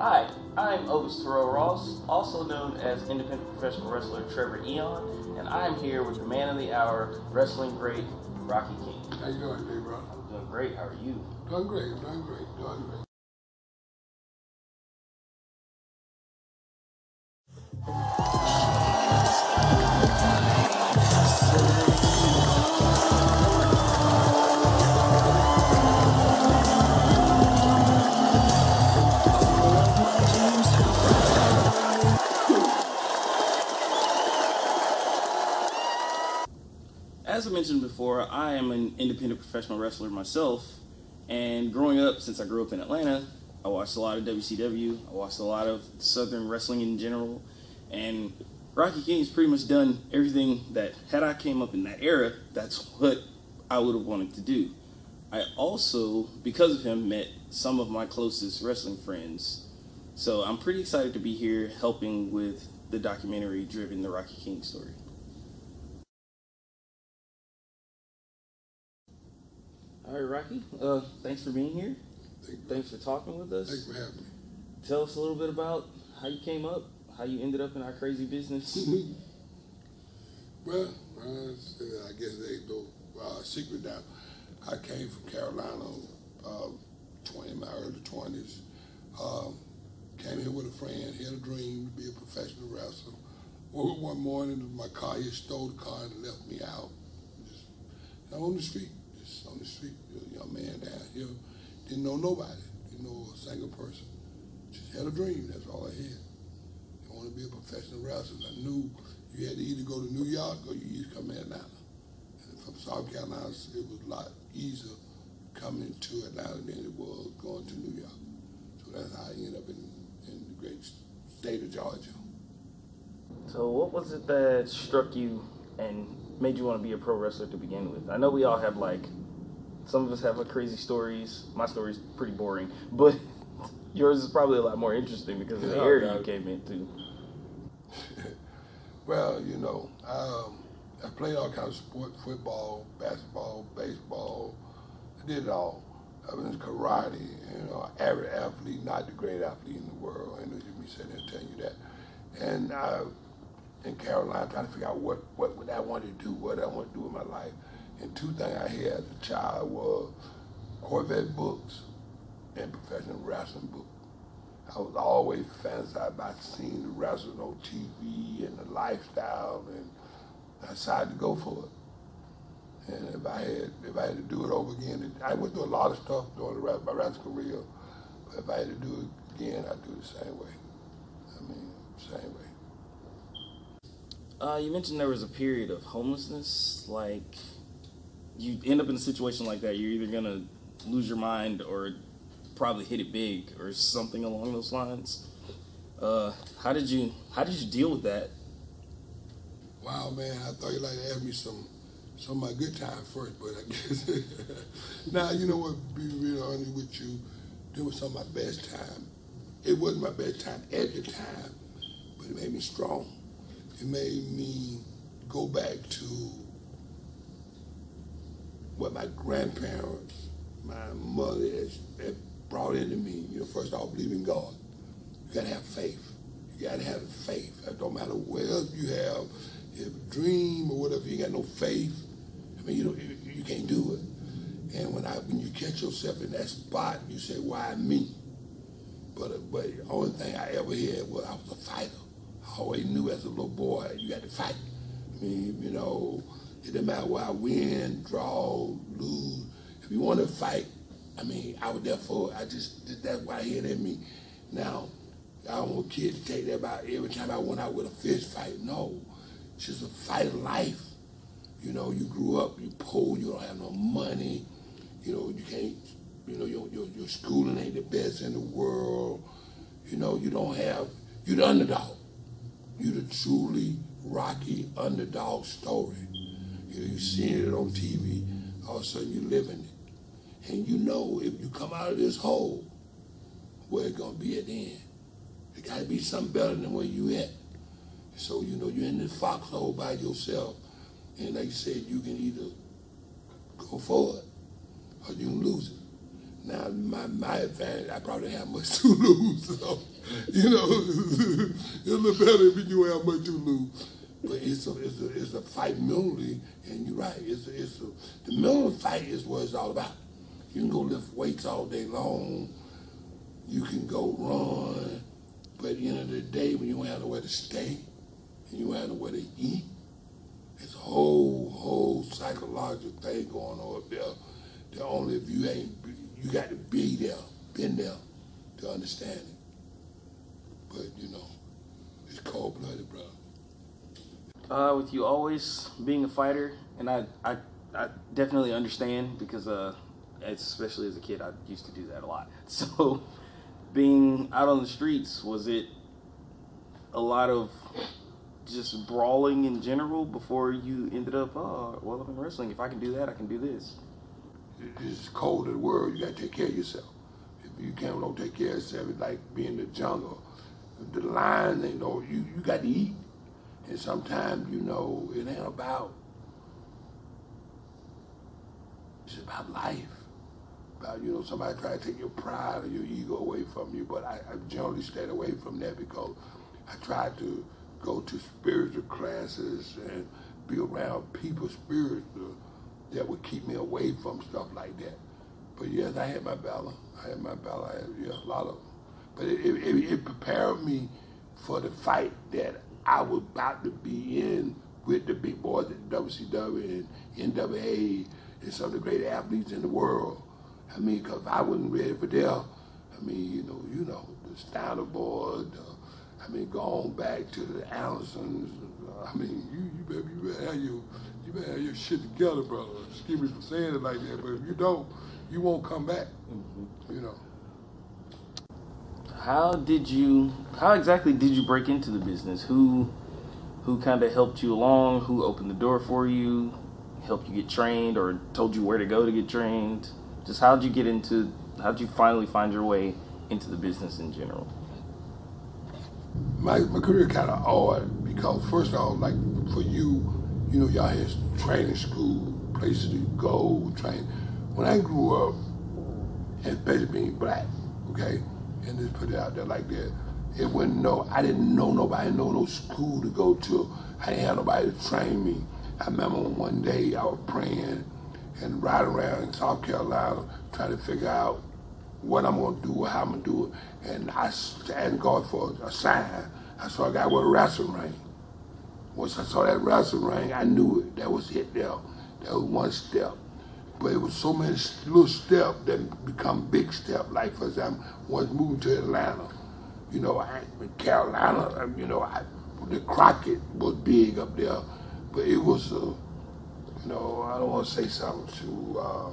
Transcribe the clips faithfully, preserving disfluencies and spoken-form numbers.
Hi, I'm Ovis Terrell Ross, also known as independent professional wrestler Trever Aeon, and I'm here with the man of the hour, wrestling great, Rocky King. How you doing, big bro? I'm doing great, how are you? Doing great, doing great, doing great. As I mentioned before, I am an independent professional wrestler myself, and growing up, since I grew up in Atlanta, I watched a lot of W C W, I watched a lot of Southern wrestling in general, and Rocky King's pretty much done everything that, had I came up in that era, that's what I would have wanted to do. I also, because of him, met some of my closest wrestling friends, so I'm pretty excited to be here helping with the documentary driven the Rocky King story. All right, Rocky, uh, thanks for being here. Thank Thanks for talking with us. Thanks for having me. Tell us a little bit about how you came up, how you ended up in our crazy business. Well, uh, I guess they know uh, secret now. I came from Carolina, uh, twenty in my early twenties. Um, came here with a friend, had a dream to be a professional wrestler. Woke up one morning, my car, he stole the car and left me out. Just on the street. On the street, a young man down here, didn't know nobody, didn't know a single person. Just had a dream, that's all I had. I wanted to be a professional wrestler. I knew you had to either go to New York or you either come to Atlanta. And from South Carolina, it was a lot easier coming to Atlanta than it was going to New York. So that's how I ended up in, in the great state of Georgia. So what was it that struck you and made you want to be a pro wrestler to begin with? I know we all have, like, some of us have like crazy stories. My story's pretty boring, but yours is probably a lot more interesting because of the oh, area God. you came into. Well, you know, um, I played all kinds of sports, football, basketball, baseball. I did it all. I was in karate, you know, average athlete, not the great athlete in the world. I know you be sitting there telling you that. And I, in Carolina, trying to figure out what, what would I want to do, what I want to do in my life. And two things I had as a child were Corvette books and professional wrestling books. I was always fantasized about seeing the wrestling on T V and the lifestyle, and I decided to go for it. And if I had, if I had to do it over again, I went through a lot of stuff during the, my wrestling career, but if I had to do it again, I'd do it the same way. I mean, same way. Uh, you mentioned there was a period of homelessness. Like, you end up in a situation like that, you're either gonna lose your mind or probably hit it big or something along those lines. Uh, how did you how did you deal with that? Wow, man, I thought you'd like to ask me some some of my good times first, but I guess now you know what, be real honest with you, it was some of my best time. It wasn't my best time at the time, but it made me strong. It made me go back to what my grandparents, my mother had brought into me. You know, first off, believe in God. You gotta have faith. You gotta have faith. It don't matter what else you have, you have a dream or whatever, you got no faith, I mean, you, don't, you, you can't do it. And when I when you catch yourself in that spot, you say, why me? But, uh, but the only thing I ever had was I was a fighter. I always knew as a little boy, you had to fight. I mean, you know, it didn't matter where I win, draw, lose. If you want to fight, I mean, I was there for it. I just, that's why I had in me. Now, I don't want kids to take that about every time I went out with a fist fight. No, it's just a fight of life. You know, you grew up, you poor, you don't have no money. You know, you can't, you know, your, your, your schooling ain't the best in the world. You know, you don't have, you're the underdog. You're the truly Rocky underdog story. You know, you're seeing it on T V, all of a sudden you're living it. And you know if you come out of this hole, where it's gonna be at the end. It gotta be something better than where you at. So, you know, you're in this foxhole by yourself. And like you said, you can either go forward or you can lose it. Now, my, my advantage, I probably have much to lose. So, you know, it's a little better if you have much to lose. But it's a, it's a, it's a fight mentally, and you're right. It's a, it's a, the mental fight is what it's all about. You can go lift weights all day long. You can go run. But at the end of the day, when you don't have nowhere to stay, and you don't have nowhere to eat, it's a whole, whole psychological thing going on up there. That only if you ain't, you got to be there, been there, to understand it. But, you know, it's cold-blooded, brother. Uh, with you always being a fighter, and I, I, I definitely understand because, uh, especially as a kid, I used to do that a lot. So, being out on the streets, was it a lot of just brawling in general before you ended up, oh, well, I'm in wrestling. If I can do that, I can do this. It's cold in the world. You got to take care of yourself. If you can't don't take care of yourself, it's like being in the jungle. The lion, you know, you, you got to eat. And sometimes, you know, it ain't about, it's about life. About, you know, somebody try to take your pride or your ego away from you, but I, I generally stayed away from that because I tried to go to spiritual classes and be around people spiritual that would keep me away from stuff like that. But yes, I had my battle. I had my battle. I had, yeah, a lot of them. But it, it, it prepared me for the fight that I was about to be in with the big boys at W C W and N W A and some of the great athletes in the world. I mean, because I wasn't ready for them. I mean, you know, you know, the Steiner boys, I mean, going back to the Andersons. I mean, you, you better, you better have your, you better have your shit together, brother. Excuse me for saying it like that, but if you don't, you won't come back. Mm-hmm. You know. How did you, how exactly did you break into the business? Who who kind of helped you along? Who opened the door for you? Helped you get trained or told you where to go to get trained? Just how'd you get into, how'd you finally find your way into the business in general? My, my career kind of odd because first of all, like for you, you know, y'all had training school, places to go, train. When I grew up, and especially being black, okay, and just put it out there like that, it wasn't no, I didn't know nobody, no no school to go to. I didn't have nobody to train me. I remember one day I was praying and riding around in South Carolina trying to figure out what I'm gonna do, how I'm gonna do it. And I asked God for a sign. I saw a guy with a wrestling ring. Once I saw that wrestling ring, I knew it. That was it there. That was one step. But it was so many little steps that become big steps. Like, for example, once moving to Atlanta, you know, I, in Carolina, you know, I, the Crockett was big up there, but it was, uh, you know, I don't want to say something to, uh,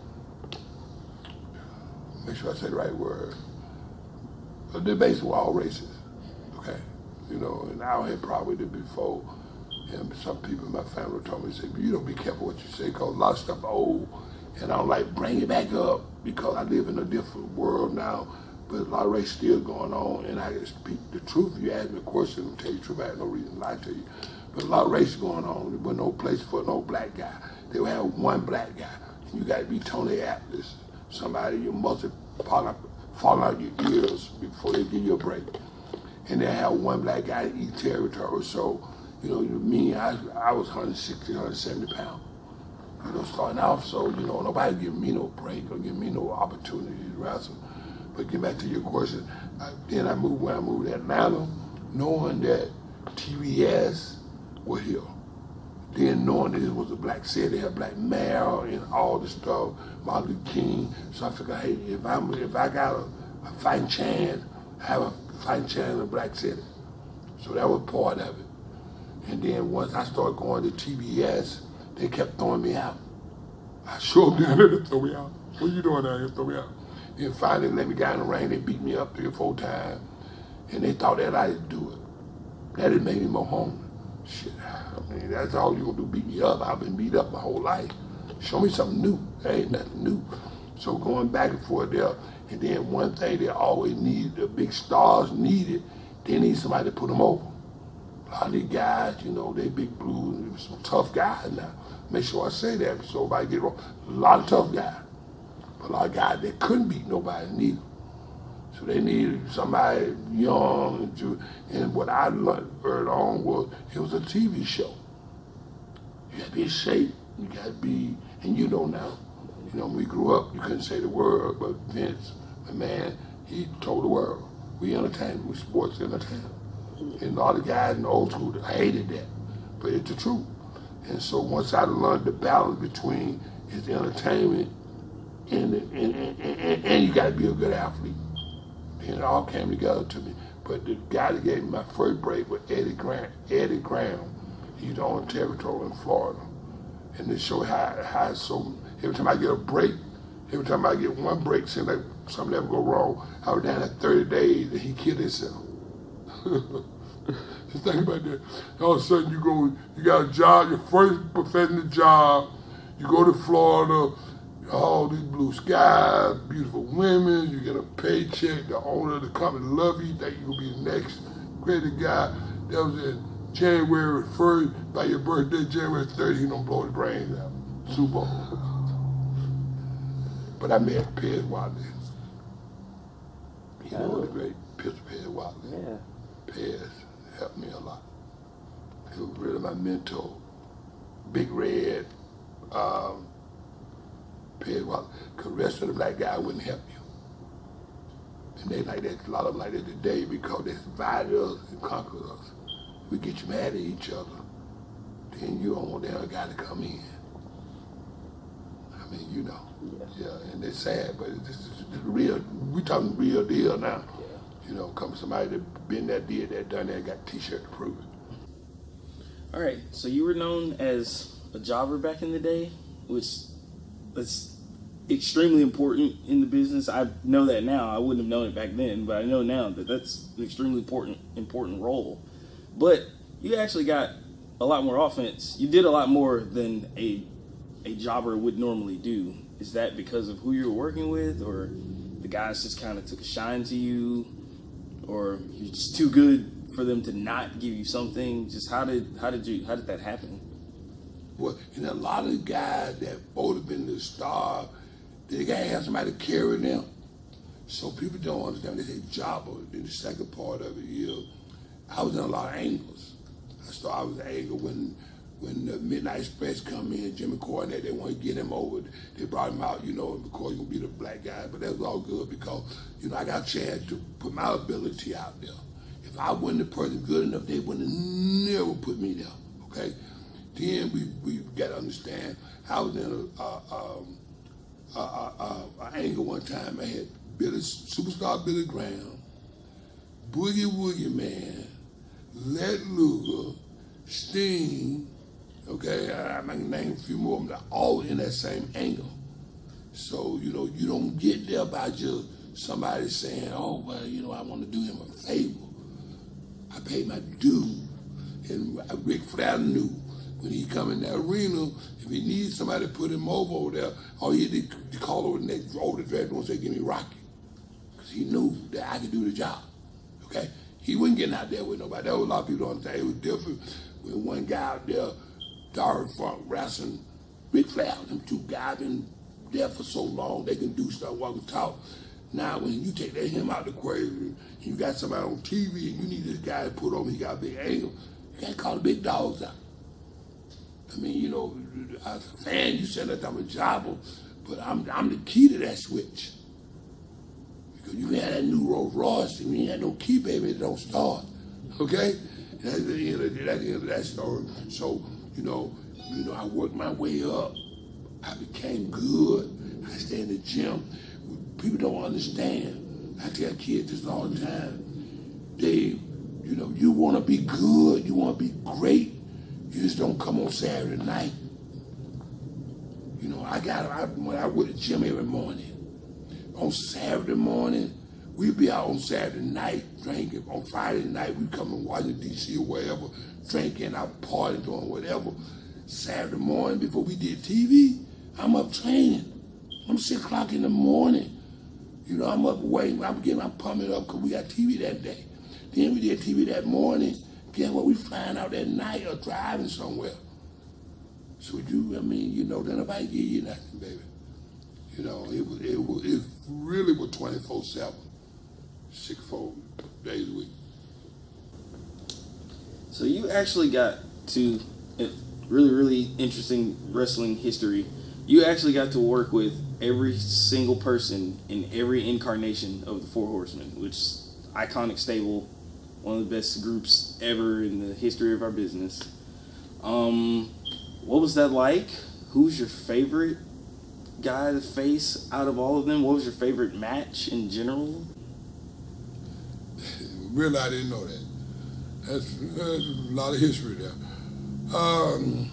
make sure I say the right word. But they're basically all racist, okay? You know, and I had probably did before, and some people in my family told me, say, you don't be careful what you say, because a lot of stuff old, and I don't like bring it back up, because I live in a different world now, but a lot of race still going on, and I can speak the truth. If you ask me a question, I'll tell you the truth. I have no reason to lie to you. But a lot of race going on. There was no place for no black guy. They would have one black guy, and you got to be Tony Atlas. Somebody, you must have fallen out your ears before they give you a break. And they have one black guy in each territory. So, you know, me, I, I was one sixty, one seventy pounds. You know, starting off, so, you know, nobody give me no break or give me no opportunity to wrestle. But get back to your question, I, then I moved when I moved to Atlanta, knowing that T V S was here. Then knowing that it was a black city, they had black mayor and all this stuff, Martin Luther King. So I figured, hey, if I'm if I got a, a fighting chance, I have a fighting chance in a black city. So that was part of it. And then once I started going to T V S, they kept throwing me out. I showed them down there to throw me out. What you doing down here? Throw me out. Then finally let me get in the ring. They beat me up three or four times, and they thought that I didn't do it. That didn't make me more hungry. Shit, I mean, that's all you gonna do, beat me up. I've been beat up my whole life. Show me something new. There ain't nothing new. So going back and forth there, and then one thing they always need, the big stars needed, they need somebody to put them over. A lot of these guys, you know, they big blue, some tough guys now. Make sure I say that so nobody get wrong. A lot of tough guys. But a lot of guys, they couldn't beat nobody neither. So they needed somebody young. To, and what I learned early on was it was a T V show. You gotta be in shape. You gotta be, and you know now. You know, when we grew up, you couldn't say the word, but Vince, my man, he told the world. We entertainment, we sports entertainment. And a lot of guys in the old school hated that, but it's the truth. And so once I learned the balance between his entertainment and, and, and, and, and you gotta be a good athlete. And it all came together to me. But the guy that gave me my first break was Eddie Graham. Eddie Graham. He's on territory in Florida. And they show how, how so, every time I get a break, every time I get one break, it seems like something ever go wrong. I was down there thirty days and he killed himself. Just think about that. All of a sudden you go, you got a job, your first professional job, you go to Florida, all these blue skies, beautiful women, you get a paycheck, the owner of the company love you, think you're gonna be the next greatest guy. That was in January first, by your birthday, January thirtieth, he don't blow the brains out. Super Bowl. But I met Pez Watley. You know, the great Pistol Pez Watley. Yeah. Pez helped me a lot. He was really my mentor. Big Red, um, Pez Watley. Because the rest of the black guys wouldn't help you. And they like that, a lot of them like that today because they divided us and conquered us. We get you mad at each other, then you don't want the other guy to come in. I mean, you know, yeah, yeah and it's sad, but it's, it's, it's real, we talking real deal now. Yeah. You know, come somebody that been there, did that, done that, got a t-shirt to prove it. All right, so you were known as a jobber back in the day, which is extremely important in the business. I know that now. I wouldn't have known it back then, but I know now that that's an extremely important important role. But you actually got a lot more offense. You did a lot more than a a jobber would normally do. Is that because of who you were working with, or the guys just kind of took a shine to you, or you're just too good for them to not give you something? Just how did how did you how did that happen? Well, and a lot of the guys that both have been the star, they gotta have somebody to carry them. So people don't understand. They say jobber. Then the second part of it is, I was in a lot of angles. I started I was an angle when when the Midnight Express come in, Jimmy Cornette, they want to get him over. They brought him out, you know, because he would be the black guy. But that was all good because, you know, I got a chance to put my ability out there. If I wasn't the person good enough, they would have never put me there, okay? Then we, we got to understand, I was in a, a, um, a, a, a, a angle one time. I had Billy, superstar Billy Graham, Boogie Woogie Man, Let Luger, Sting, okay, I might name a few more of them, they're all in that same angle. So, you know, you don't get there by just somebody saying, oh, well, you know, I want to do him a favor. I paid my due, and Rick Flair knew when he come in the arena, if he needs somebody to put him over over there, all he had to call over the next older director and say, give me Rocky. Because he knew that I could do the job, okay? He wasn't getting out there with nobody. There was a lot of people don't understand. It was different when one guy out there, Darryl Funk, wrestling, Ric Flair, them two guys been there for so long, they can do stuff, walk and talk. Now, when you take that him out the equation, you got somebody on T V and you need this guy to put on, he got a big angle, you gotta call the big dogs out. I mean, you know, as a fan, you said that I'm a jobber, but I'm, I'm the key to that switch. Because you had that new Rolls Royce and you ain't had no key, baby, it don't start, okay? That's the end of, that's the end of that story. So, you know, you know, I worked my way up. I became good. I stay in the gym. People don't understand. I tell kids this all the time. They, you know, you want to be good, you want to be great, you just don't come on Saturday night. You know, I got, I, when I went to the gym every morning, on Saturday morning, we'd be out on Saturday night drinking. On Friday night, we'd come in Washington, D C or wherever, drinking, out partying, doing whatever. Saturday morning, before we did T V, I'm up training. I'm six o'clock in the morning. You know, I'm up waiting, I'm getting my pumping up because we got T V that day. Then we did T V that morning. Guess what? We flying out that night or driving somewhere. So you, I mean, you know, then nobody give you nothing, baby. You know, it was, it was, it really was twenty-four seven, six, four days a week. So you actually got to, really, really interesting wrestling history. You actually got to work with every single person in every incarnation of the Four Horsemen, which is iconic stable, one of the best groups ever in the history of our business. Um, what was that like? Who's your favorite guy to face out of all of them? What was your favorite match in general? Really, I didn't know that. That's, that's a lot of history there. Um,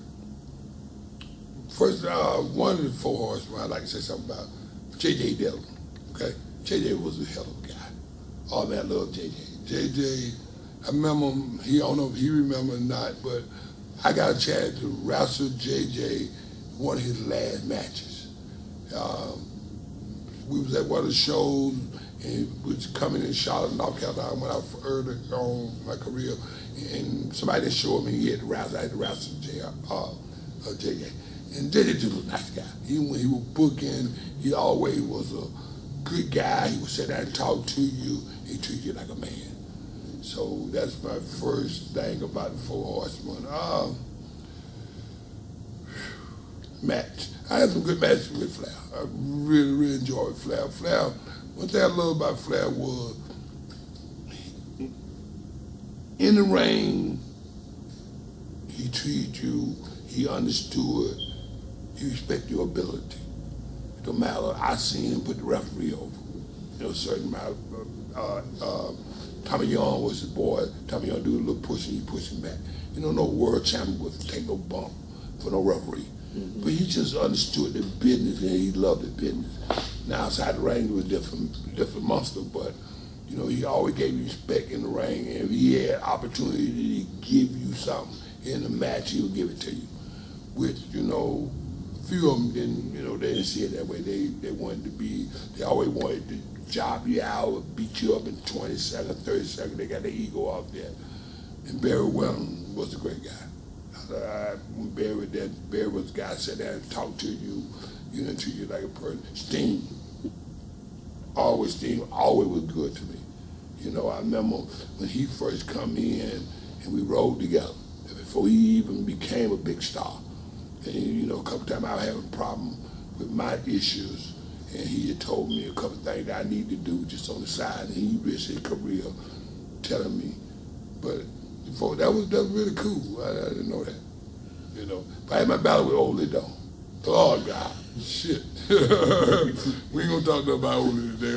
first, uh, one of the Four Horsemen I'd like to say something about, J J Dillon, okay? J J was a hell of a guy. All man loved J J. J J, I remember him, he, I don't know if he remembers or not, but I got a chance to wrestle J J one of his last matches. Um, we was at one of the shows, and he was coming in Charlotte, North Carolina, when I was early on my career, and somebody didn't show me, he had to wrestle, I had to wrestle J, uh, uh, J J. And J J just was a nice guy. He, when he was booking, he always was a good guy. He would sit down and talk to you, he treated you like a man. So that's my first thing about the Four Horsemen. Um, match. I had some good matches with Flair. I really, really enjoyed Flair. Flair, one thing I love about Flair was, in the ring, he treated you, he understood, he respected your ability. No matter, I seen him put the referee over. You know, a certain amount of, uh, uh, Tommy Young was his boy. Tommy Young do a little pushing, he push him back. You know, no world champion would take no bump for no referee. Mm-hmm. But he just understood the business and he loved the business. Now outside the ring he was a different, different monster, but you know, he always gave you respect in the ring, and if he had opportunity to give you something in the match, he would give it to you. Which, you know, a few of them didn't, you know, they didn't see it that way. They they wanted to be, they always wanted to job you out, beat you up in twenty seconds, thirty seconds. They got their ego out there. And Barry Wellman was a great guy. Uh, when Barry was there, Barry was the guy that sat there and talked to you, you know, to you like a person. Sting, always Sting, always was good to me. You know, I remember when he first come in and we rode together, before he even became a big star. And, you know, a couple times I was having a problem with my issues, and he had told me a couple things that I need to do just on the side, and he risked his career telling me. But before, that was, that was really cool. I, I didn't know that. You know, if I had my battle with Ole though. Oh God, shit. We ain't gonna talk about Ole today,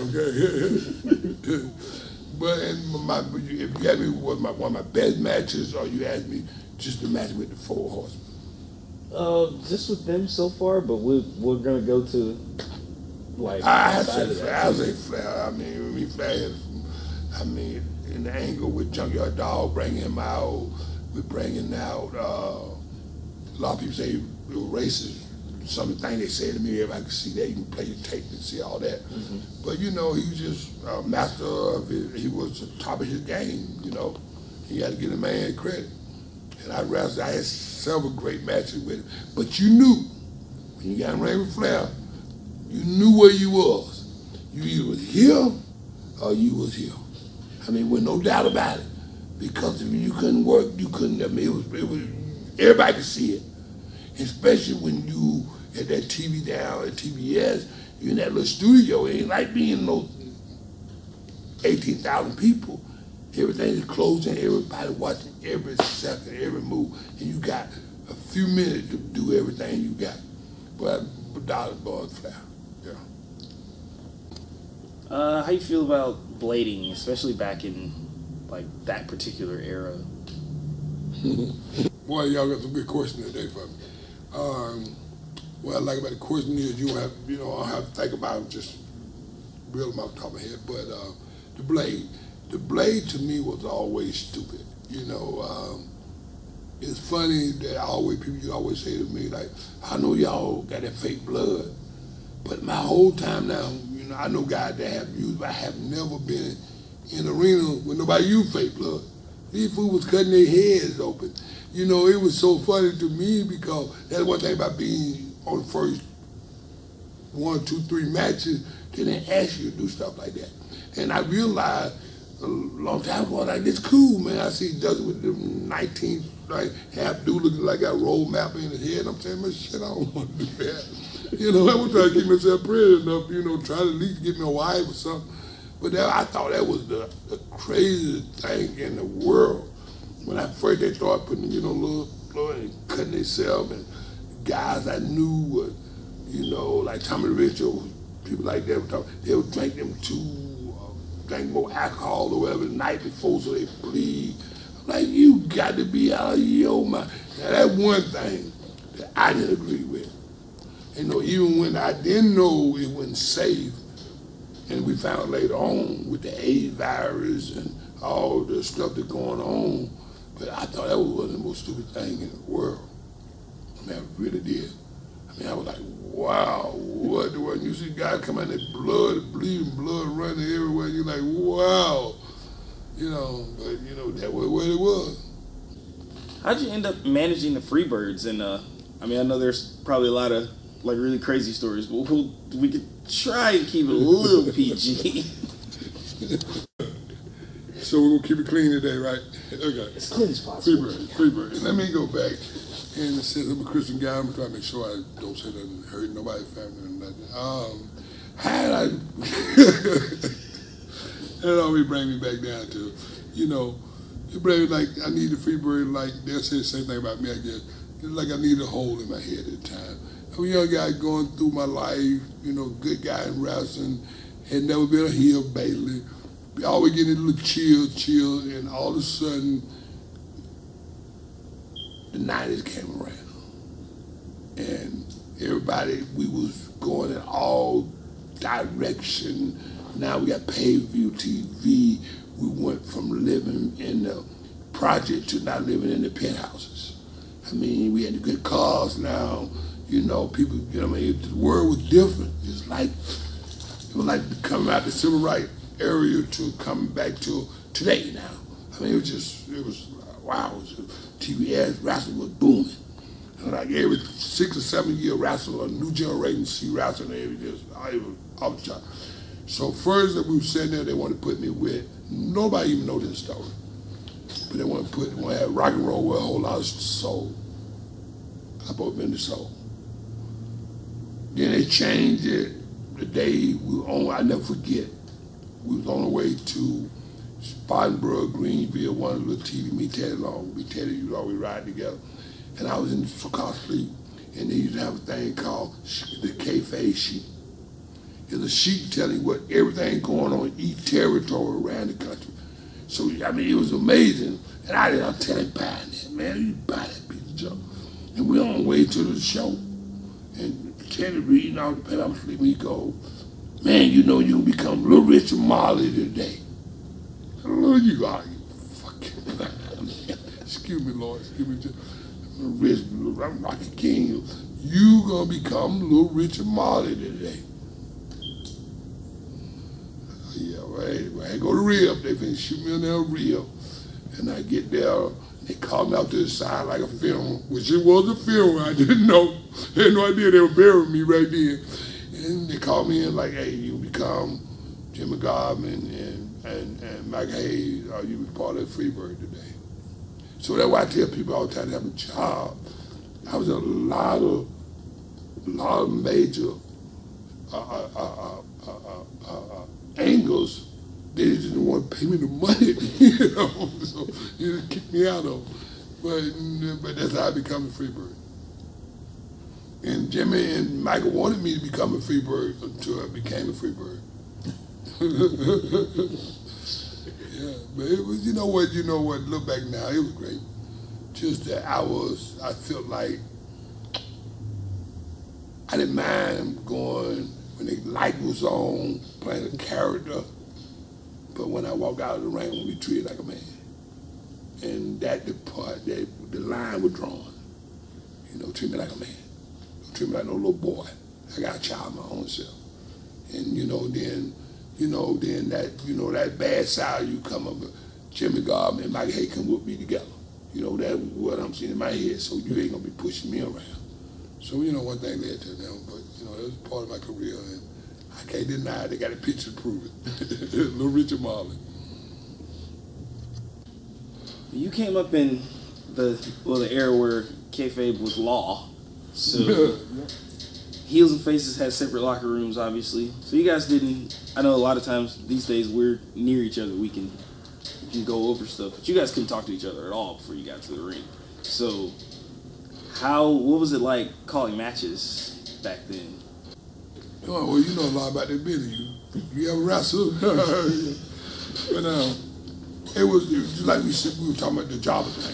okay? But and my, if you ask me what my one of my best matches, or you ask me just the match with the Four Horsemen. Uh, just with them so far, but we're we're gonna go to like. I say Flair. I say Flair. I mean, I mean Flair. I mean, in the angle with Junkyard Dog, bringing him out, we're bringing out. Uh, a lot of people say it was racist. Some of the things they said to me, everybody could see that. You can play the tape and see all that. Mm-hmm. But you know, he was just a master of it. He was the top of his game. You know, he had to give the man credit. And I wrestled. I had several great matches with him. But you knew when you got in the ring with Flair, you knew where you was. You either was here or you was here. I mean, with no doubt about it. Because if you couldn't work, you couldn't. I mean, it was, it was everybody could see it. Especially when you at that T V down at T V S, you in that little studio. It ain't like being those eighteen thousand people. Everything is closing, everybody watching every second, every move, and you got a few minutes to do everything you got. But dollar ball Flair, yeah. Uh, how you feel about blading, especially back in like that particular era? Boy, y'all got some good questions today for me. Um, what I like about the question is you don't have, you know, I don't have to think about it, just reel them off the top of my head. But uh, the blade, the blade to me was always stupid. You know, um, it's funny that I always people you always say to me like, I know y'all got that fake blood, but my whole time now, you know, I know guys that have used, but I have never been in an arena with nobody used fake blood. These fools was cutting their heads open. You know, it was so funny to me because that's one thing about being on the first one, two, three matches, they didn't ask you to do stuff like that. And I realized a long time ago, like, this cool, man. I see Dustin with the nineteen, like, half dude looking like a road map in his head. I'm saying, man, shit, I don't want to do that. You know, I was trying to keep myself pretty enough, you know, try to at least get me a wife or something. But that, I thought that was the, the craziest thing in the world. When I first they started putting, you know, little blood and cutting themselves, and guys I knew were, you know, like Tommy Richard, people like that, would talk, they would drink them two, uh, drink more alcohol or whatever the night before so they bleed. I'm like, you got to be out of your mind. Now that's one thing that I didn't agree with. You know, even when I didn't know it wasn't safe, and we found later on with the AIDS virus and all the stuff that's going on, but I thought that was one of the most stupid things in the world. I mean, I really did. I mean, I was like, wow, what the world? You see guys come out in their blood, bleeding blood running everywhere, you're like, wow. You know, but you know, that was what it was. How'd you end up managing the Freebirds? And uh, I mean, I know there's probably a lot of like really crazy stories, but we'll, we could try and keep it a little P G. So we're gonna keep it clean today, right? Okay. As clean as possible. Freebird, Freebird. Let me go back. And it says I'm a Christian guy. I'm trying to make sure I don't say nothing, hurt nobody's family or nothing. Um, how did I? That always bring me back down to, you know, it bring me like I need a Freebird. Like they'll say the same thing about me, I guess. It's like I need a hole in my head at the time. I'm a young guy going through my life, you know, good guy in wrestling, had never been a heel Bailey. Always getting a little chill, chill, and all of a sudden, the nineties came around. And everybody, we was going in all direction. Now we got pay-per-view T V. We went from living in the project to not living in the penthouses. I mean, we had the good cars now. You know, people, you know what I mean? The world was different. It's like, it was like coming out the civil rights area to coming back to today now. I mean, it was just, it was, wow, it was just, T V S wrestling was booming. And like every six or seven year wrestler, a new generation see wrestling, it was just, it was off the chart. So first that we were sitting there, they wanted to put me with, nobody even know this story, but they want to put, they want to have rock and roll with a whole lot of soul. I both been the soul. Then they changed it the day we were on, I never forget. We was on the way to Spartanburg, Greenville, one of the little T V, me, Teddy Long. Me, Teddy, you always ride together. And I was in the car sleep, and they used to have a thing called the kayfabe sheet. It's a sheet telling what everything going on in each territory around the country. So, I mean, it was amazing. And I didn't tell him, buy that, man, you buy that piece of junk. And we on the way to the show. And Teddy reading all the paper, I'm sleeping, he goes, man, you know you're going to become Little Richard Marley today. Lord, you are, you fucking man. Excuse me, Lord, excuse me. Just, Rich, I'm Rocky King. You going to become Little Richard Marley today. Yeah, right. When I go to Rib, they finna shoot me on their Rib. And I get there, they called me out to the side like a funeral, which it was a funeral. I didn't know. I had no idea they were burying me right there. And they called me in like, hey, you become Jimmy Godman and, and, and Mike Hayes, or you be part of Freebird today. So that's why I tell people all the time to have a job. I was a lot of, a lot of major uh, uh, uh, uh, uh, uh, uh, angles. They didn't want to pay me the money, you know, so you just kicked me out of it. But, but that's how I became a Freebird. And Jimmy and Michael wanted me to become a Freebird until I became a Freebird. Yeah, but it was, you know what, you know what, look back now, it was great. Just that I was, I felt like, I didn't mind going when the light was on, playing a character, but when I walk out of the ring, I want to be treated like a man. And that the part, that the line was drawn. You know, treat me like a man. Don't treat me like no little boy. I got a child of my own self. And you know, then, you know, then that, you know, that bad side you come up with, Jimmy Godman and Mike Hay come with me together. You know, that's what I'm seeing in my head, so you ain't gonna be pushing me around. So, you know, one thing led to another, but You know, it was part of my career, and I can't deny it. They got a picture to prove it. Little Richard Marley. You came up in the well the era where kayfabe was law, so Yeah. Heels and Faces had separate locker rooms, obviously. So you guys didn't. I know a lot of times these days we're near each other. We can we can go over stuff, but you guys couldn't talk to each other at all before you got to the ring. So how what was it like calling matches back then? Oh, well, you know a lot about that business. You, you ever wrestle? But um, it was, it was just like we said, we were talking about the jobber thing.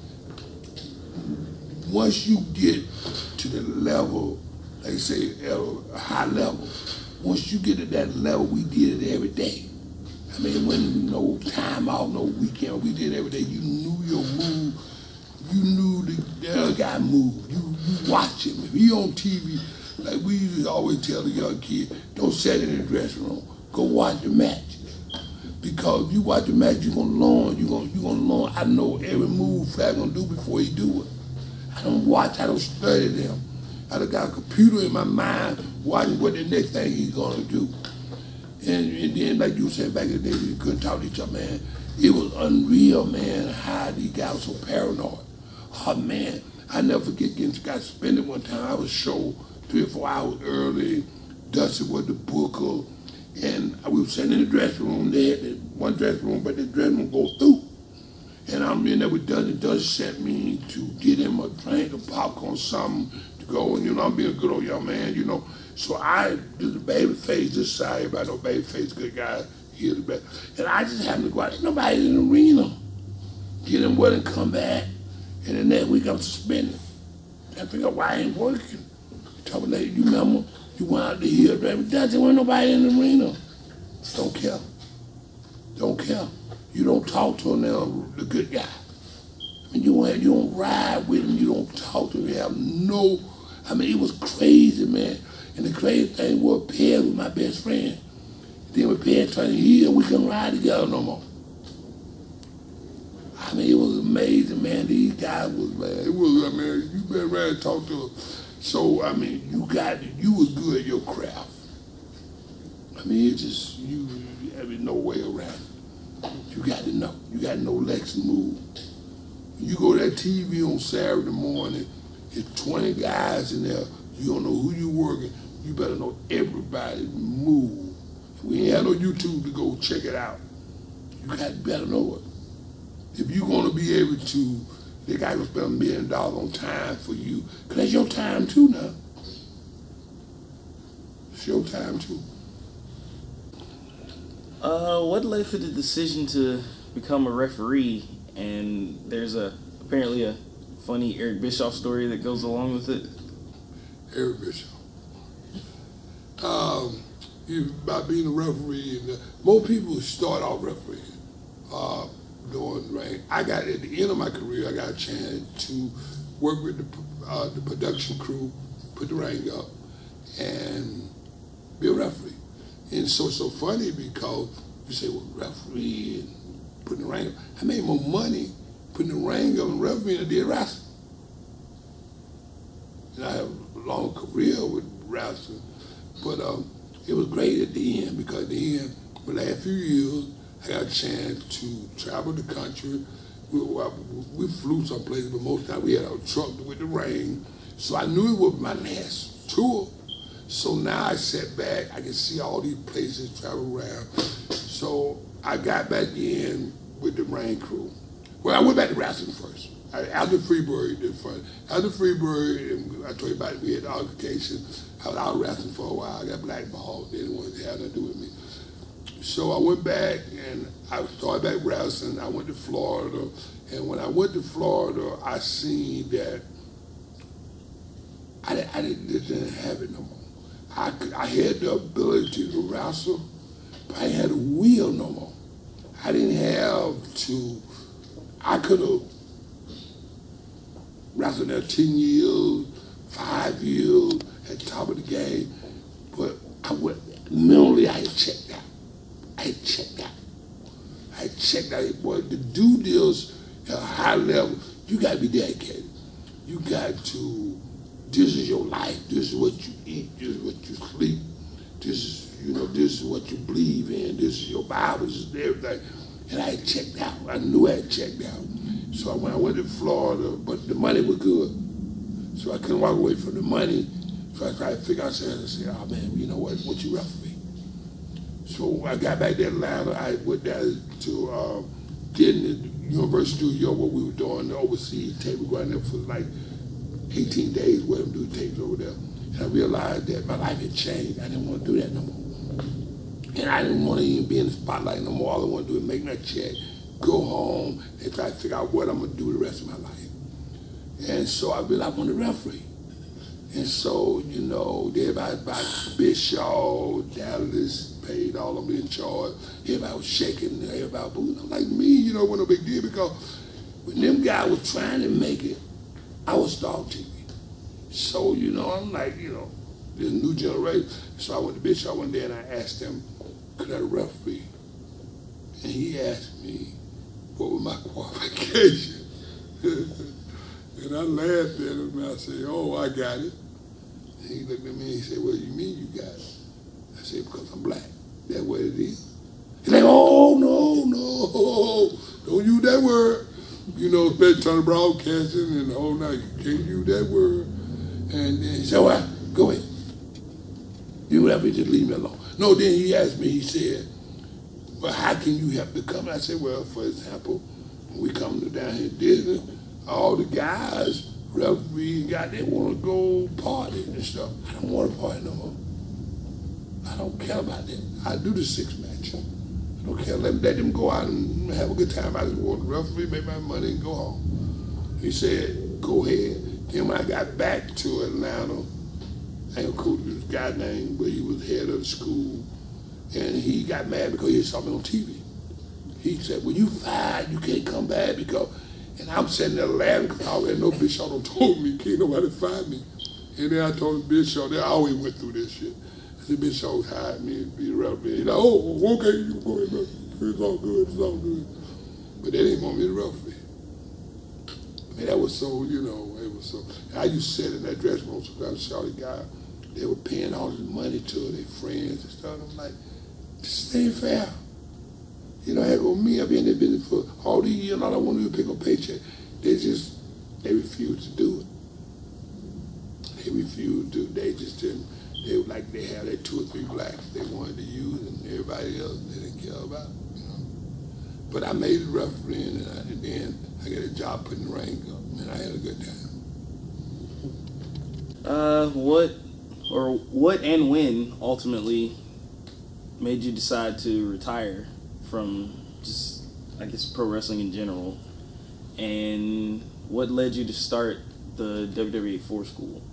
Once you get to the level, like I say, at a high level, once you get to that level, we did it every day. I mean, it wasn't no time off, no weekend. We did it every day. You knew your move. You knew the, the other guy moved. You, you watch him. If he on T V, like we used to always tell the young kid, don't sit in the dressing room. Go watch the match. Because if you watch the match, you're gonna learn. You're gonna you're gonna learn. I know every move Fat gonna do before he do it. I don't watch. I don't study them. I done got a computer in my mind watching what the next thing he's gonna do. And, and then, like you said back in the day, we couldn't talk to each other, man. It was unreal, man. How these guys were so paranoid. Oh man, I never forget getting got suspended one time. I was show three or four hours early. Dusty was the booker. And we were sitting in the dressing room. They had the one dressing room, but the dressing room go through. And I'm in there with Dusty. Dusty sent me to get him a drink, a popcorn, something to go. And, you know, I'm being a good old young man, you know. So I did the baby face, this side, everybody know baby face, good guy, here's the best. And I just happened to go out. Ain't nobody in the arena. Get him well and come back. And the next week I'm suspended. I figure out why I ain't working. Tell me later, you remember? You went out to here, baby. There wasn't nobody in the arena. Don't care. Don't care. You don't talk to him now, the good guy. I mean, you don't, have, you don't ride with him. You don't talk to him. You have no, I mean, it was crazy, man. And the crazy thing was, Perry was my best friend. Then when Perry turned here, we couldn't ride together no more. I mean, it was amazing, man. These guys was, man, it was, I mean, you been around and talk to them. So, I mean, you got, you was good at your craft. I mean, it just, you, I mean, no way around it. You got to know. You got to know Lex and move. You go to that T V on Saturday morning, there's twenty guys in there, you don't know who you working, you better know everybody's move. We ain't had no YouTube to go check it out. You got to better know it. If you're going to be able to, they got to spend a million dollars on time for you, because that's your time too now. It's your time too. Uh, what led for the decision to become a referee? And there's a apparently a funny Eric Bischoff story that goes along with it. Eric Bischoff. Um, about being a referee, and uh, most people start off refereeing. Uh, doing right. I got at the end of my career, I got a chance to work with the uh, the production crew, put the ring up, and be a referee. And so it's so funny because you say, well, referee and putting the ring up. I made more money putting the ring up and refereeing than I did wrestling. And I have a long career with wrestling, but um, it was great at the end because at the end, the last few years, I got a chance to travel the country. We, we flew someplace, but most of the time we had a truck with the ring. So I knew it was my last tour. So now I sat back, I can see all these places, travel around. So I got back in with the rain crew. Well, I went back to wrestling first. I, after Freeburg, did fun. After Freeburg, and I told you about it, we had the altercation. I was out wrestling for a while. I got blackballed. They didn't want to have nothing to do with me. So I went back and I started back wrestling. I went to Florida. And when I went to Florida, I seen that I, I didn't, didn't have it no more. I, I had the ability to wrestle, but I had a will no more. I didn't have to, I could have wrestled there ten years, five years at the top of the game, but I went, mentally I had checked out. I had checked out. I had checked out. Boy, to do this at a high level, you got to be dedicated. You got to this is your life. This is what you eat. This is what you sleep. This is, you know, this is what you believe in. This is your Bible. This is everything. And I had checked out. I knew I had checked out. So when I went to Florida, but the money was good. So I couldn't walk away from the money. So I tried to figure out, I said, oh man, you know what, what you referee? So when I got back to Atlanta, I went down to uh, getting the University of New York, what we were doing, the overseas tape. We were going there for like eighteen days with them, do tapes over there. And I realized that my life had changed. I didn't want to do that no more. And I didn't want to even be in the spotlight no more. All I want to do is make my check, go home, and try to figure out what I'm going to do the rest of my life. And so I realized I wanted to referee. And so, you know, everybody about Bishaw, Dallas, paid all of them in charge. Everybody was shaking, everybody was booing. I'm like me, you know, it wasn't no big deal because when them guys were trying to make it, I was Star T V. So, you know, I'm like, you know, this new generation. So I went to Bishaw one day and I asked him, could I referee? And he asked me, what was my qualification? And I laughed at him and I said, oh, I got it. And he looked at me and he said, what do you mean you got it? I said, because I'm black. That's what it is. He's like, oh, no, no, don't use that word. You know, especially trying to broadcasting and the whole night, you can't use that word. And then he said, all right, go ahead. Do whatever, just leave me alone. No, then he asked me, he said, well, how can you help to come? I said, well, for example, when we come to down here to Disney, all the guys, referees, guys, they want to go party and stuff. I don't want to party no more. I don't care about that. I do the six match. I don't care. Let, let them go out and have a good time. I just want the referee, make my money, and go home. He said, go ahead. Then when I got back to Atlanta, I ain't cool with this guy name, but he was head of the school, and he got mad because he saw me on T V. He said, well, you fired. You can't come back because... And I'm sitting there laughing because I already know Bishaw done told me, can't nobody find me. And then I told him, Bishaw, they always went through this shit. I said, Bishaw hired me to be a referee. He's like, oh, okay, you can go ahead, it's all good, it's all good. But they didn't want me to referee. I mean, that was so, you know, it was so. I used to sit in that dressing room sometimes, saw the guy, they were paying all this money to their friends and stuff. I'm like, this ain't fair. You know, I go, me, I've been in the business for all these years, and all I want to do is pick up a paycheck. They just, they refused to do it. They refused to, they just didn't, they were like, they had their two or three blacks they wanted to use, and everybody else they didn't care about, you know. But I made it referee, and, I, and then I got a job putting the ring up, and I had a good time. Uh, what, or what and when ultimately made you decide to retire from just, I guess, pro wrestling in general, and what led you to start the W W E four school?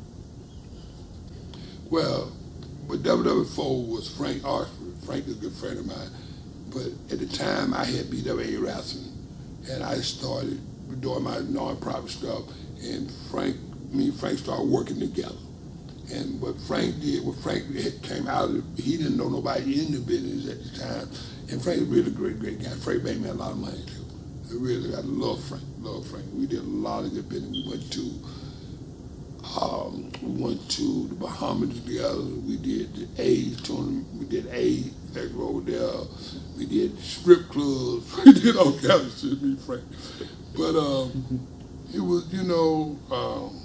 Well, what W W E four was Frank Archford. Frank is a good friend of mine, but at the time I had B W A wrestling, and I started doing my non-profit stuff, and Frank, me and Frank started working together. And what Frank did, what Frank had came out of, he didn't know nobody in the business at the time. And Frank was really a great, great guy. Frank made me a lot of money too. I really, I love Frank, love Frank. We did a lot of good business. We went to, um, we went to the Bahamas together. We did the AIDS tournament. We did AIDS over there. We did strip clubs. We did all kinds of shit, me and Frank. But um, it was, you know, um,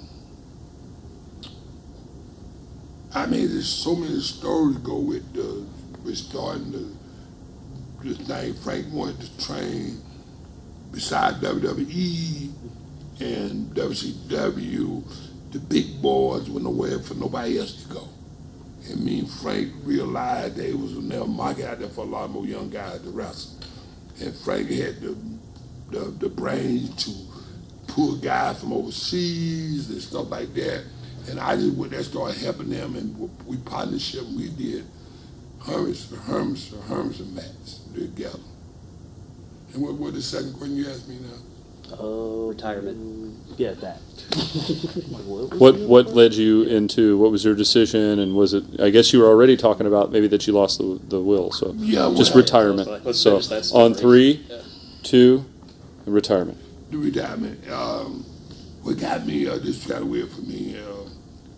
I mean, there's so many stories go with the, with starting the, this thing. Frank wanted to train beside W W E and W C W, the big boys were nowhere for nobody else to go. And me and Frank realized there was a market out there for a lot more young guys to wrestle. And Frank had the, the, the brains to pull guys from overseas and stuff like that. And I just went there and started helping them, and we partnership, we did Hermes, Hermes, Hermes and Mats together. And what was the second question you asked me now? Oh, retirement. Yeah, that. What what led you into, what was your decision, and was it, I guess you were already talking about maybe that you lost the, the will, so yeah, well, just retirement. Let's so on three, yeah. two, and retirement. The retirement. Um, what got me, uh, this is kind of weird for me, uh,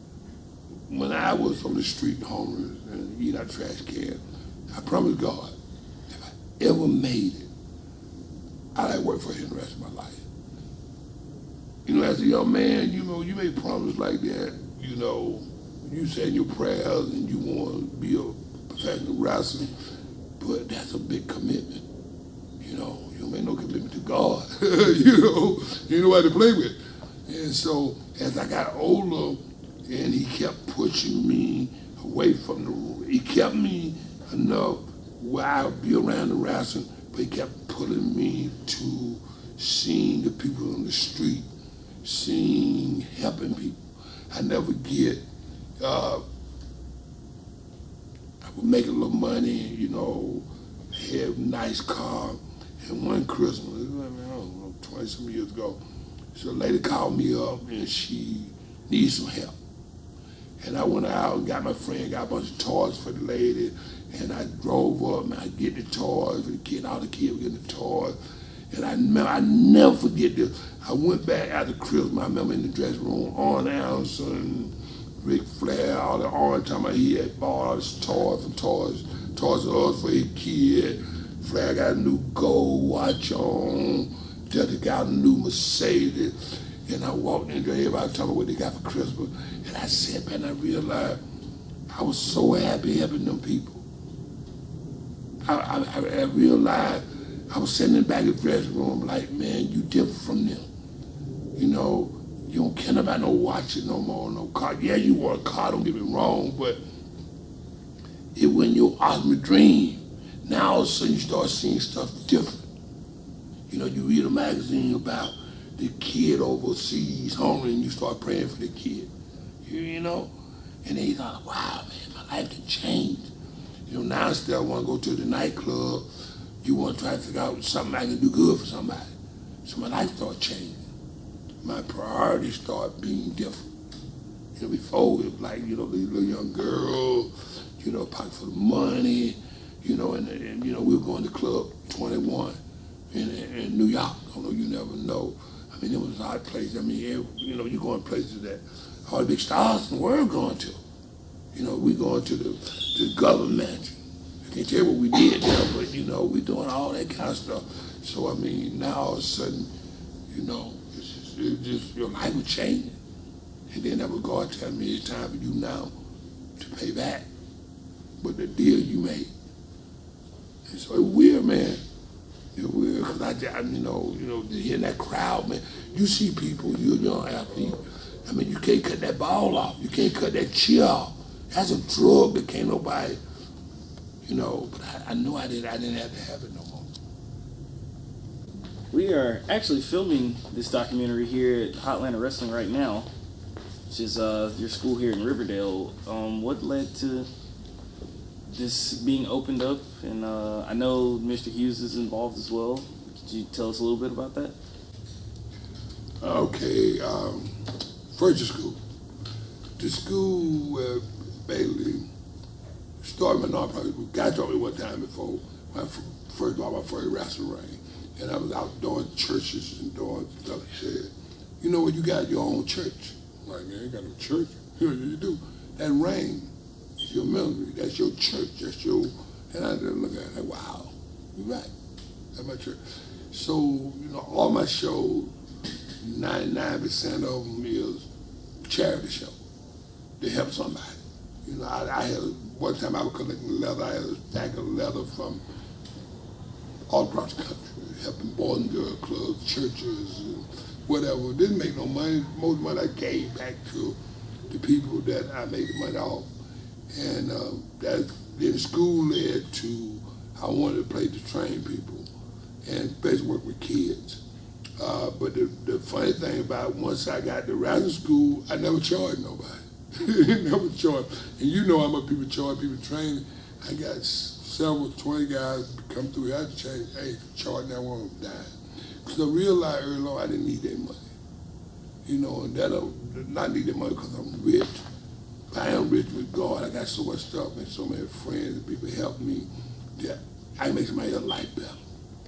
when I was on the street homeless and eating out trash can, I promised God, if I ever made it, I'd like to work for him the rest of my life. You know, as a young man, you know, you make promises like that, you know, you say your prayers and you want to be a professional wrestler, but that's a big commitment. You know, you don't make no commitment to God. You know, you know what to play with. And so as I got older, and he kept pushing me away from the, he kept me enough where I'd be around the wrestling, but he kept pulling me to seeing the people on the street, seeing, helping people. I never get, uh, I would make a little money, you know, have a nice car, and one Christmas, I don't know, twenty some years ago, so a lady called me up and she needed some help. And I went out and got my friend, got a bunch of toys for the lady, and I drove up and I get the toys for the kid, all the kids were getting the toys. And I remember, I never forget this. I went back after Christmas, I remember in the dressing room, Arn Anderson, Ric Flair, all the orange time he had bought all this toys from Toys, Toys R Us for his kid. Flair got a new gold watch on, Delta got a new Mercedes. And I walked in there, everybody talking about what they got for Christmas. And I sat back and I realized I was so happy helping them people. I, I, I realized I was sitting in the back of the dressing room like, man, you different from them. You know, you don't care about no watches no more, no car. Yeah, you want a car, don't get me wrong, but it wasn't your ultimate dream. Now all of a sudden you start seeing stuff different. You know, you read a magazine about the kid overseas hungry and you start praying for the kid. You, you know? And then you thought, wow, man, my life can change. You know, now instead I want to go to the nightclub, you want to try to figure out something I can do good for somebody. So my life started changing. My priorities started being different. You know, before it was like, you know, these little young girls, you know, pocket full of money, you know, and, and you know, we were going to Club twenty-one in, in New York. I don't know, you never know. I mean, it was an odd place. I mean, you know, you're going places that all the big stars in the world going to. You know, we going to the, the government. I can't tell you what we did there, but, you know, we doing all that kind of stuff. So, I mean, now all of a sudden, you know, it's just, it's just your life was changing. And then that was God telling me it's time for you now to pay back with the deal you made. And so it's weird, man. It's weird, because I, I, you know, you know, hearing that crowd, man, you see people, you're a young athlete. I mean, you can't cut that ball off. You can't cut that cheer off. That's a drug that can't nobody, you know, but I, I knew I didn't, I didn't have to have it no more. We are actually filming this documentary here at Hotlanta Wrestling right now, which is uh, your school here in Riverdale. Um, what led to this being opened up? And uh, I know Mister Hughes is involved as well. Could you tell us a little bit about that? Okay, um, first the school. The school where Bailey started my nonprofit. God told me one time before when I first bought my first wrestling ring, and I was out doing churches and doing stuff. He said, you know what, you got your own church. I'm like, man, you got no church. You know what you do? That ring is your ministry. That's your church. That's your, and I didn't look at it like, wow, you're right. That's my church. So, you know, all my shows, ninety-nine percent of them is charity show to help somebody. You know, I, I had, one time I was collecting leather, I had a stack of leather from all across the country, helping boys and girls clubs, churches, and whatever. Didn't make no money. Most money I gave back to the people that I made the money off. And uh, that, then the school led to, I wanted to play to train people and basically work with kids. Uh, but the, the funny thing about it, once I got to wrestling school, I never charged nobody. Never charged. And you know how much people charge, people training. I got several, twenty guys come through here, I change, hey, charge that one dime. Because I realized early on I didn't need that money. You know, and that, uh, not need that money because I'm rich. I am rich with God. I got so much stuff and so many friends and people help me that I make somebody else's life better.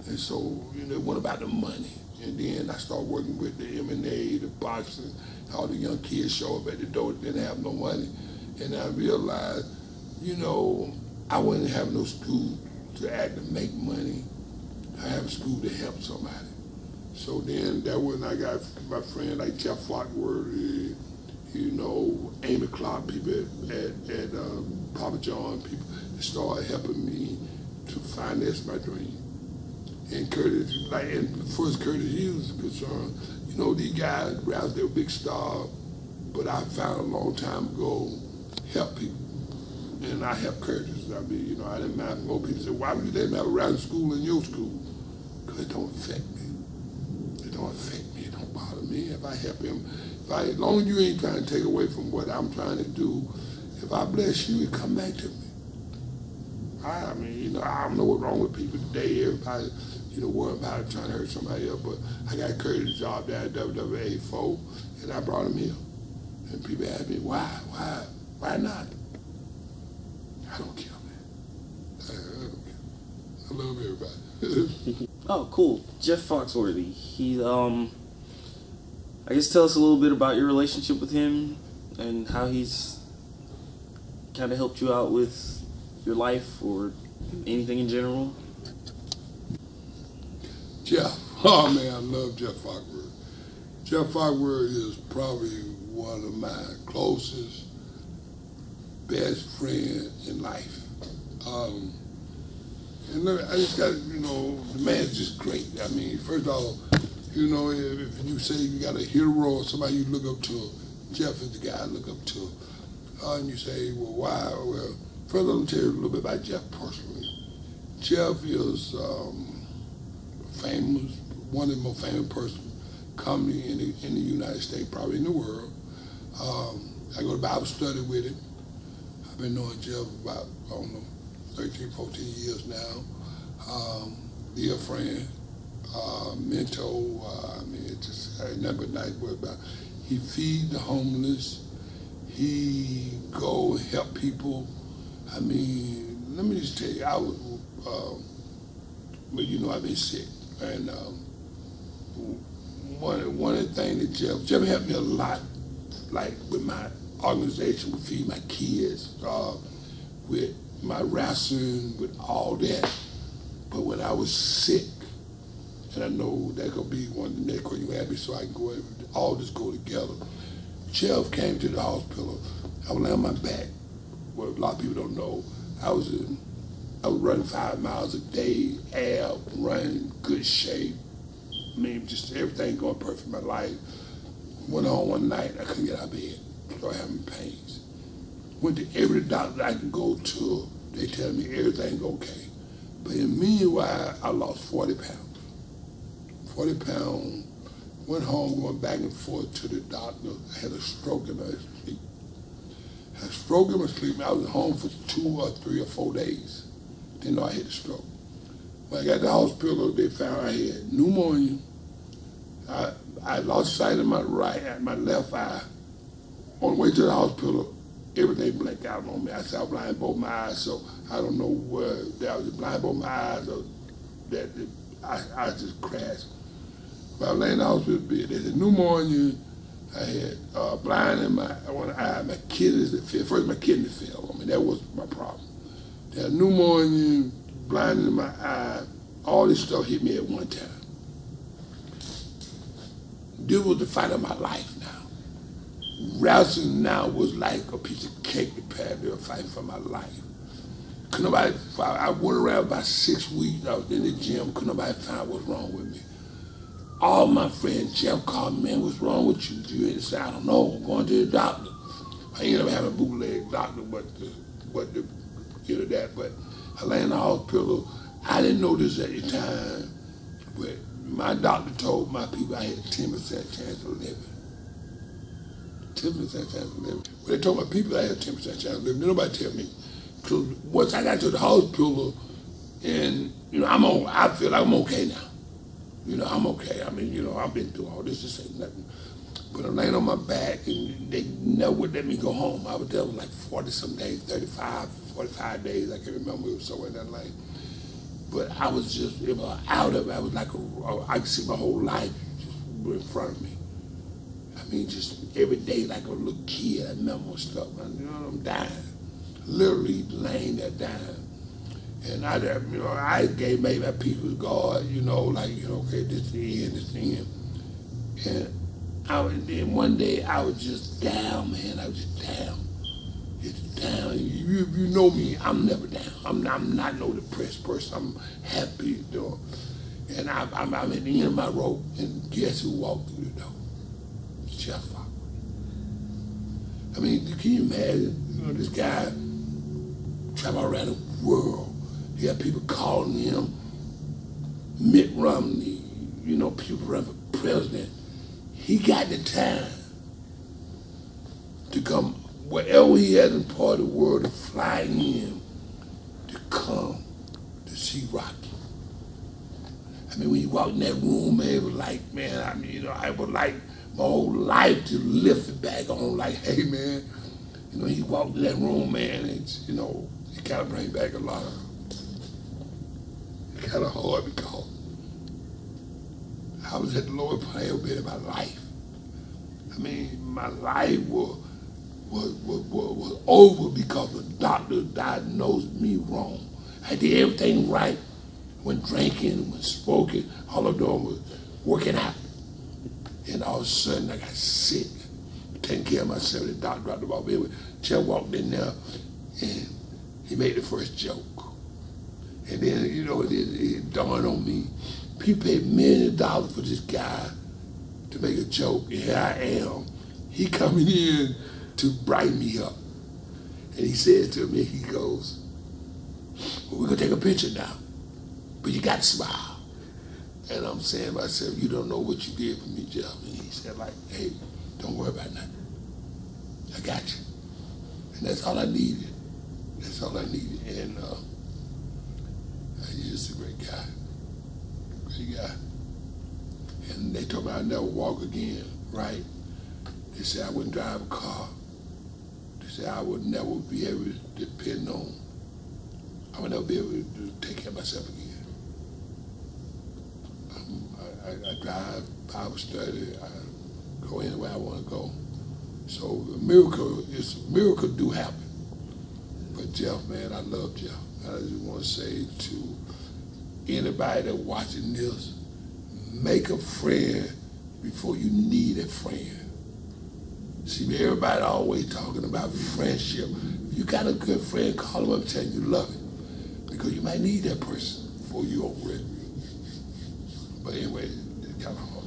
And so, you know, it went about the money. And then I started working with the M and A, the boxing, all the young kids show up at the door that didn't have no money. And I realized, you know, I wasn't having no school to act to make money. I have a school to help somebody. So then that when I got my friend like Jeff Foxworthy, you know, Amy Clark, people at, at um, Papa John, people that started helping me to finance my dream. And Curtis, like, and as far as Curtis Hughes is concerned, you know, these guys, they were big stars, but I found a long time ago, help people. And I helped Curtis. I mean, you know, I didn't mind more people say, why would you let me have a rowdy school in your school? Because it don't affect me. It don't affect me. It don't bother me. If I help him, if I, as long as you ain't trying to take away from what I'm trying to do, if I bless you, it come back to me. I, I mean, you know, I don't know what's wrong with people today. Everybody, you know, worrying about trying to hurt somebody else, but I got Curtis' job there at W W A four, and I brought him here. And people ask me, why, why, why not? I don't care, man. I, I don't care. I love everybody. Oh, cool. Jeff Foxworthy. He, um, I guess tell us a little bit about your relationship with him and how he's kind of helped you out with your life or anything in general. Jeff. Oh, man, I love Jeff Foxworthy. Jeff Foxworthy is probably one of my closest, best friends in life. Um, and look, I just got, you know, the man's just great. I mean, first of all, you know, if, if you say you got a hero or somebody you look up to, Jeff is the guy I look up to. Uh, and you say, well, why? Well, first let me tell you a little bit about Jeff personally. Jeff is um, famous, one of the most famous person comedy in the, in the United States, probably in the world. Um, I go to Bible study with him. I've been knowing Jeff about, I don't know, thirteen, fourteen years now. Um, dear friend, uh, mentor, uh, I mean, it just ain't nothing but nice word about. He feed the homeless. He go help people. I mean, let me just tell you, I was, um, well, you know, I've been sick, and um, one one of the things that Jeff, Jeff helped me a lot, like with my organization, with feed my kids, uh, with my wrestling, with all that. But when I was sick, and I know that could be one of the next questions you asked me, so I can go ahead, all this go together. Jeff came to the hospital. I was laying on my back. Well, a lot of people don't know. I was in, I was running five miles a day, ab, running, good shape. I mean, just everything going perfect in my life. Went on one night, I couldn't get out of bed. Started having pains. Went to every doctor I could go to. They tell me everything's okay. But in the meanwhile, I lost forty pounds. forty pounds. Went home, going back and forth to the doctor. I had a stroke in my sleep. I had a stroke in my sleep. I was at home for two or three or four days. Didn't know I had a stroke. When I got to the hospital, they found I had pneumonia. I, I lost sight of my right, my left eye. On the way to the hospital, everything blanked out on me. I said I was blind both my eyes, so I don't know where that was blind both my eyes or that, that I, I just crashed. But I was laying in the hospital bed. They said pneumonia. I had uh, blind in my one eye. My kidneys that fell. First, my kidney fell on me. That was my problem. They had pneumonia, blind in my eye. All this stuff hit me at one time. This was the fight of my life now. Wrestling now was like a piece of cake compared to a fight for my life. Couldn't nobody find, I went around about six weeks. I was in the gym. Couldn't nobody find what's wrong with me. All my friends, Jeff called me, man, what's wrong with you? You ain't say, I don't know, I'm going to the doctor. I ended up having a bootleg doctor, but the, but the, you know that, but I lay in the hospital. I didn't know this at the time, but my doctor told my people I had a ten percent chance of living. ten percent chance of living. When they told my people I had a ten percent chance of living, didn't nobody tell me. Because once I got to the hospital, and, you know, I'm on, I feel like I'm okay now. You know, I'm okay. I mean, you know, I've been through all this. This ain't nothing. But I'm laying on my back, and they never would let me go home. I was there for like forty some days, thirty-five, forty-five days. I can't remember. It was somewhere in that lane. but I was just, it was out of it. I was like, a, I could see my whole life just in front of me. I mean, just every day like a little kid, I remember stuff. You know, I'm dying, literally laying there dying. And I, you know, I gave maybe my peace with God, you know, like, you know, okay, this is the end, this is the end. And I was, then one day I was just down, man. I was just down, just down. You, you know me, I'm never down. I'm not, I'm not no depressed person. I'm happy, you know. And I, I'm, I'm at the end of my rope, and guess who walked through the door? Chef Fox. I mean, can you imagine, you know, this guy travel around the world. He had people calling him Mitt Romney, you know, people running for president. He got the time to come wherever he had in part of the world to fly in to come to see Rocky. I mean, when you walk in that room, man, it was like, man, I mean, you know, I was like my whole life to lift it back on, like, hey, man, you know, he walked in that room, man, and, you know, it kind of bring back a lot of, it's kind of hard because I was at the lowest point I ever been in my life. I mean, my life was, was, was, was, was over because the doctor diagnosed me wrong. I did everything right. Went drinking, went smoking, all I'm doing was working out. And all of a sudden I got sick, taking care of myself. The doctor dropped the ball. Jeff walked in there and he made the first joke. And then, you know, it, it dawned on me, people paid millions of dollars for this guy to make a joke, and here I am. He coming in to brighten me up. And he says to me, he goes, well, we're gonna take a picture now, but you got to smile. And I'm saying to myself, you don't know what you did for me, Jeff. And he said, like, hey, don't worry about nothing. I got you. And that's all I needed. That's all I needed. And uh, he's just a great guy. Great guy. And they told me I'd never walk again, right? They said I wouldn't drive a car. They said I would never be able to depend on, I would never be able to take care of myself again. Um, I, I, I drive, Bible study, I go anywhere I want to go. So a miracle, it's a miracle do happen. But Jeff, man, I love Jeff. I just want to say to anybody that's watching this, make a friend before you need a friend. See, everybody always talking about friendship. If you got a good friend, call them up and tell them you love him, because you might need that person before you over it. But anyway, it's kind of hard.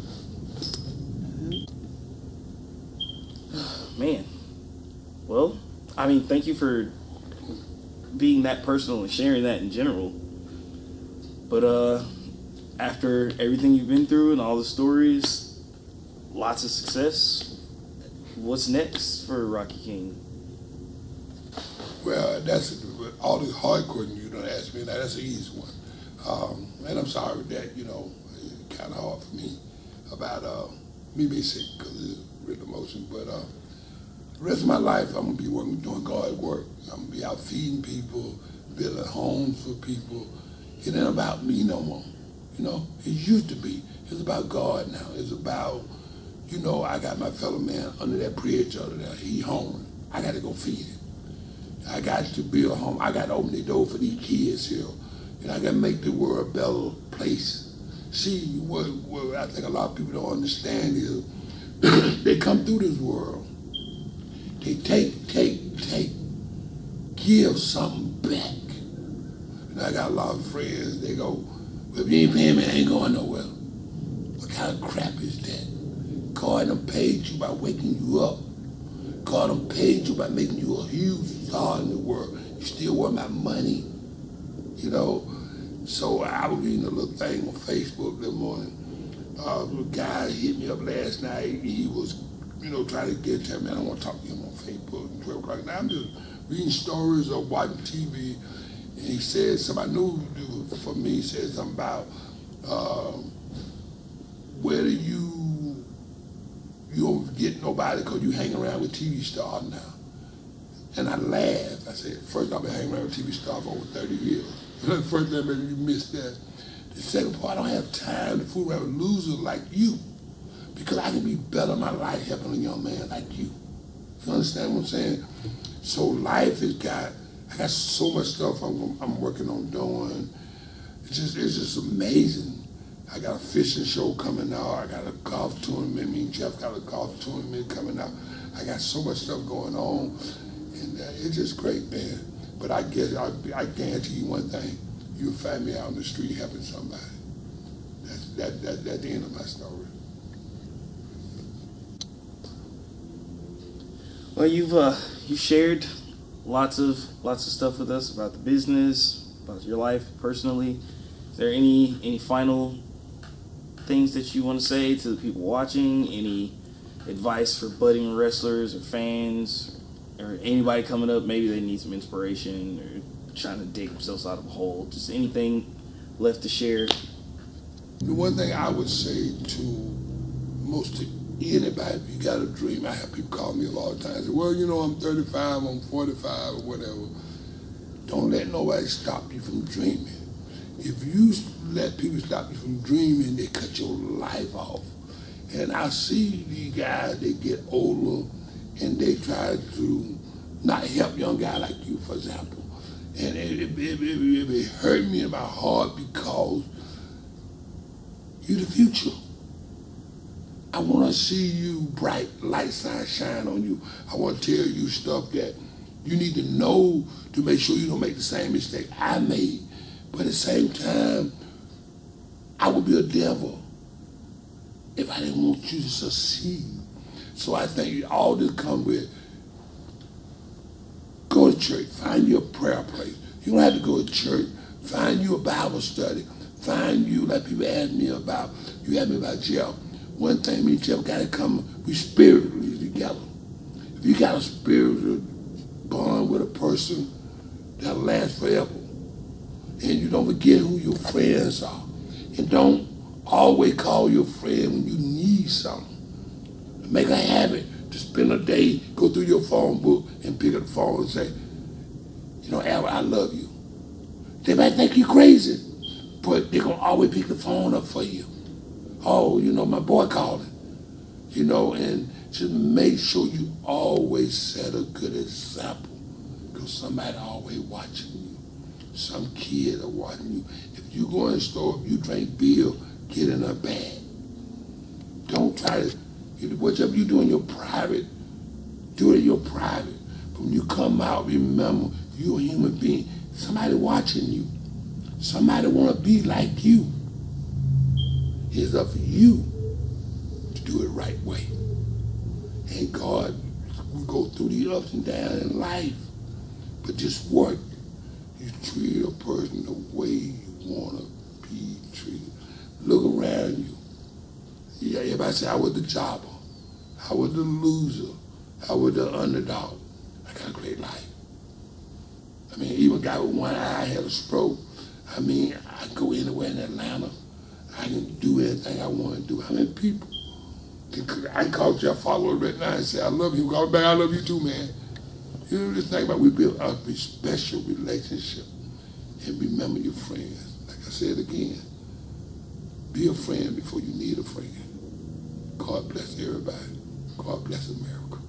Man, well, I mean, thank you for being that personal and sharing that in general. But uh, after everything you've been through and all the stories, lots of success, what's next for Rocky King? Well, that's all the hard questions you don't ask me. Now, that's an easy one. Um, and I'm sorry that, you know, it's kind of hard for me about uh, me being sick because it's real emotion. But uh, the rest of my life, I'm going to be working, doing God's work. I'm going to be out feeding people, building homes for people. It ain't about me no more. You know, it used to be. It's about God now. It's about, you know, I got my fellow man under that bridge over there. He hungry. I got to go feed him. I got to build a home. I got to open the door for these kids here. And I got to make the world a better place. See, what, what I think a lot of people don't understand is they come through this world. They take, take, take, give something back. And I got a lot of friends, they go, well, if you ain't paying me, I ain't going nowhere. What kind of crap is that? God done paid you by waking you up. God done paid you by making you a huge star in the world. You still want my money, you know? So I was reading a little thing on Facebook that morning. Uh, a guy hit me up last night. He was, you know, trying to get to me. I don't want to talk to him on Facebook at twelve o'clock. Now I'm just reading stories or watching T V. And he said something I knew for me. He said something about uh, where do you, you don't get nobody because you hang around with T V stars now. And I laughed. I said, first I've been hanging around with T V stars for over thirty years. The first thing, maybe you missed that. The second part, I don't have time to fool around with losers like you, because I can be better in my life helping a young man like you. You understand what I'm saying? So life has got, I got so much stuff I'm, I'm working on doing. It's just, it's just amazing. I got a fishing show coming out. I got a golf tournament. Me and Jeff got a golf tournament coming out. I got so much stuff going on, and uh, it's just great, man. But I guess I, I guarantee you one thing: you'll find me out on the street helping somebody. That's that, that that's the end of my story. Well, you've uh, you shared lots of lots of stuff with us about the business, about your life personally. Is there any any final things that you want to say to the people watching? Any advice for budding wrestlers or fans or anybody coming up? Maybe they need some inspiration or trying to dig themselves out of a hole. Just anything left to share? The one thing I would say to most of anybody, if you got a dream, I have people call me a lot of times, say, well, you know, I'm thirty-five, I'm forty-five, or whatever. Don't let nobody stop you from dreaming. If you let people stop you from dreaming, they cut your life off. And I see these guys, they get older, and they try to not help young guys like you, for example. And it, it, it, it, it hurt me in my heart because you're the future. I want to see you bright, light side shine on you. I want to tell you stuff that you need to know to make sure you don't make the same mistake I made. But at the same time, I would be a devil if I didn't want you to succeed. So I think all this comes with, go to church, find you a prayer place. You don't have to go to church. Find you a Bible study. Find you, like people ask me about, you ask me about Jeff. One thing, me and Jeff got to come, we spiritually together. If you got a spiritual bond with a person, that'll last forever. And you don't forget who your friends are. And don't always call your friend when you need something. Make a habit to spend a day, go through your phone book and pick up the phone and say, you know, Everett, I love you. They might think you crazy, but they're going to always pick the phone up for you. Oh, you know, my boy called it. You know, and just make sure you always set a good example, because somebody always watching you. Some kid are watching you. If you go in the store, if you drink beer, get in a bag. Don't try to, whatever you do in your private, do it in your private. But when you come out, remember, you're a human being. Somebody watching you. Somebody want to be like you. It's up for you to do it right way. And God, we go through the ups and downs in life, but just work. You treat a person the way you want to be treated. Look around you. Yeah, everybody say, I was the jobber. I was the loser. I was the underdog. I got a great life. I mean, even a guy with one eye had a stroke. I mean, I go anywhere in Atlanta. I can do anything I want to do. How many people? I called your follower right now and said, I love you. Call back, I love you too, man. You know, just think about, we build a special relationship. And remember your friends. Like I said again, be a friend before you need a friend. God bless everybody. God bless America.